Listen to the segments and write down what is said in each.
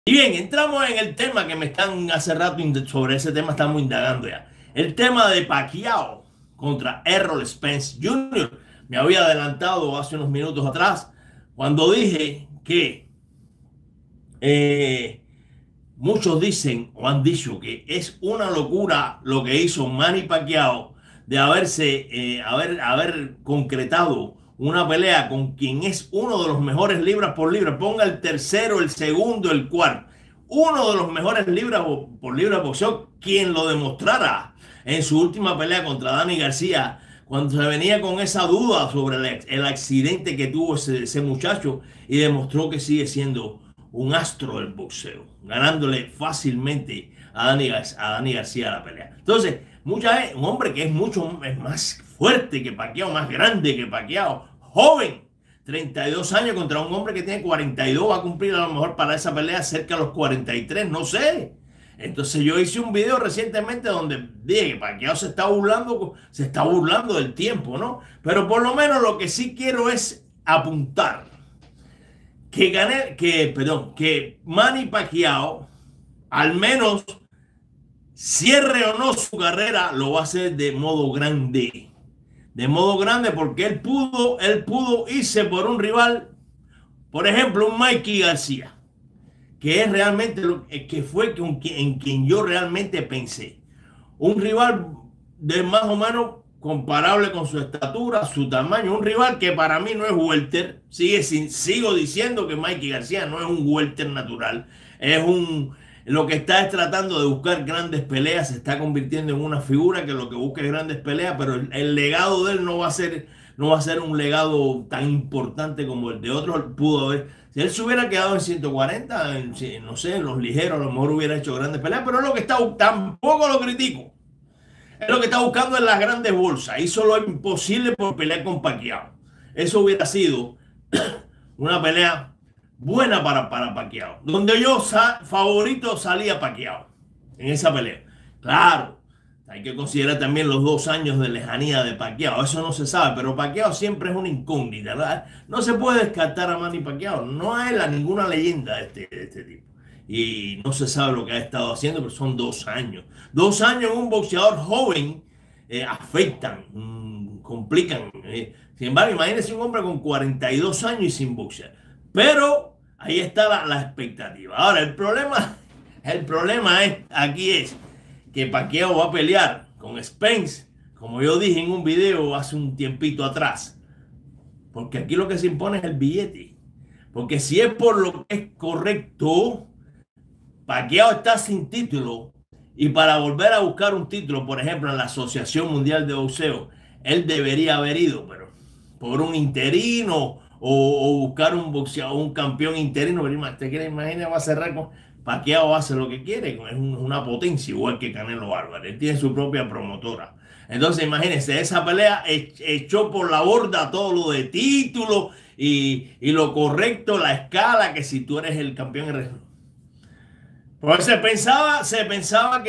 Y bien, entramos en el tema que me están hace rato sobre ese tema estamos indagando ya. El tema de Pacquiao contra Errol Spence Jr. Me había adelantado hace unos minutos atrás cuando dije que eh, muchos dicen o han dicho que es una locura lo que hizo Manny Pacquiao de haber concretado una pelea con quien es uno de los mejores libras por libra. Ponga el tercero, el segundo, el cuarto. Uno de los mejores libras por libra de boxeo, quien lo demostrara en su última pelea contra Danny García, cuando se venía con esa duda sobre el accidente que tuvo ese muchacho y demostró que sigue siendo un astro del boxeo, ganándole fácilmente a Danny García la pelea. Entonces, un hombre que es más fuerte que Pacquiao, más grande que Pacquiao, joven, 32 años contra un hombre que tiene 42, va a cumplir a lo mejor para esa pelea cerca de los 43, no sé. Entonces yo hice un video recientemente donde dije que Pacquiao se está burlando del tiempo, ¿no? Pero por lo menos lo que sí quiero es apuntar que Manny Pacquiao, al menos cierre o no su carrera, lo va a hacer de modo grande. De modo grande porque él pudo irse por un rival, por ejemplo, un Mikey García, que es realmente que fue en quien yo realmente pensé. Un rival de más o menos comparable con su estatura, su tamaño, un rival que para mí no es welter. Sigo diciendo que Mikey García no es un welter natural, lo que está es tratando de buscar grandes peleas, se está convirtiendo en una figura que lo que busca es grandes peleas, pero el legado de él no va a ser un legado tan importante como el de otros. Pudo haber, si él se hubiera quedado en 140, no sé, en los ligeros, a lo mejor hubiera hecho grandes peleas, pero es lo que tampoco lo critico. Es lo que está buscando en las grandes bolsas. Hizo lo imposible por pelear con Pacquiao. Eso hubiera sido una pelea buena para Pacquiao. Donde favorito salía Pacquiao en esa pelea. Claro, hay que considerar también los 2 años de lejanía de Pacquiao. Eso no se sabe, pero Pacquiao siempre es una incógnita, ¿verdad? No se puede descartar a Manny Pacquiao. No hay ninguna leyenda de este tipo. Y no se sabe lo que ha estado haciendo, pero son 2 años. 2 años en un boxeador joven afectan, complican. Sin embargo, imagínense un hombre con 42 años y sin boxear. Pero ahí está la expectativa. Ahora, aquí es que Pacquiao va a pelear con Spence, como yo dije en un video hace un tiempito atrás. Porque aquí lo que se impone es el billete. Porque si es por lo que es correcto, Pacquiao está sin título y para volver a buscar un título, por ejemplo, en la Asociación Mundial de Boxeo, él debería haber ido, pero por un interino o buscar un boxeador, un campeón interino. Pero ¿te quieres imaginar? Va a cerrar con Pacquiao, va a hacer lo que quiere, es una potencia igual que Canelo Álvarez. Él tiene su propia promotora. Entonces, imagínense, esa pelea echó por la borda todo lo de título y lo correcto, la escala, que si tú eres el campeón. Pues se pensaba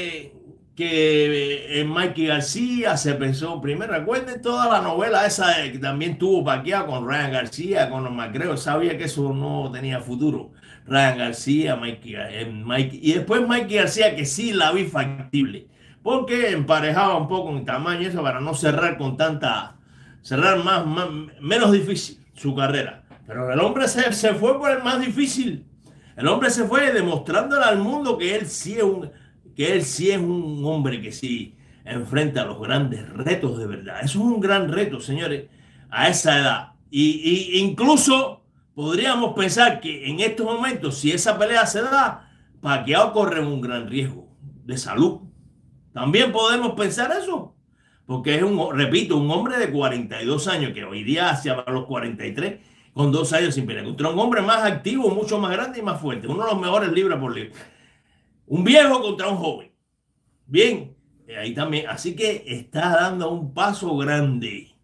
que en Mikey García se pensó primero. Recuerden toda la novela esa que también tuvo Pacquiao con Ryan García, con los McGregor. Sabía que eso no tenía futuro. Ryan García, y después Mikey García, que sí la vi factible, porque emparejaba un poco en tamaño y eso para no cerrar cerrar menos difícil su carrera. Pero el hombre se fue por el más difícil. El hombre se fue demostrándole al mundo que él sí es un hombre que sí enfrenta los grandes retos de verdad. Eso es un gran reto, señores, a esa edad. Y incluso podríamos pensar que en estos momentos, si esa pelea se da, Pacquiao corre un gran riesgo de salud. También podemos pensar eso. Porque repito, un hombre de 42 años que hoy día hacia los 43 con 2 años sin pelear, contra un hombre más activo, mucho más grande y más fuerte, uno de los mejores libra por libra. Un viejo contra un joven. Bien, ahí también. Así que está dando un paso grande.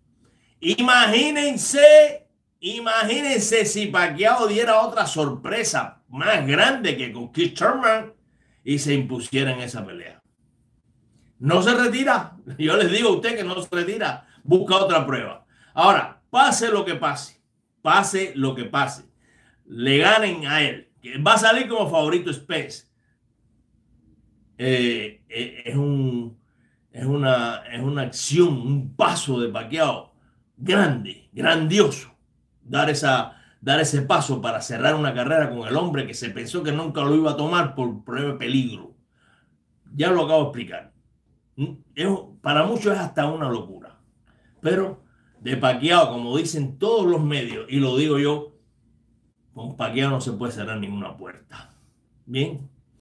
Imagínense si Pacquiao diera otra sorpresa más grande que con Keith Thurman y se impusiera en esa pelea. No se retira. Yo les digo a usted que no se retira. Busca otra prueba. Ahora, pase lo que pase, le ganen a él, que va a salir como favorito Spence. Es una acción, un paso de Pacquiao grande, grandioso. Dar ese paso para cerrar una carrera con el hombre que se pensó que nunca lo iba a tomar por problema de peligro. Ya lo acabo de explicar. Para muchos es hasta una locura. Pero de Pacquiao, como dicen todos los medios, y lo digo yo, con Pacquiao no se puede cerrar ninguna puerta. Bien.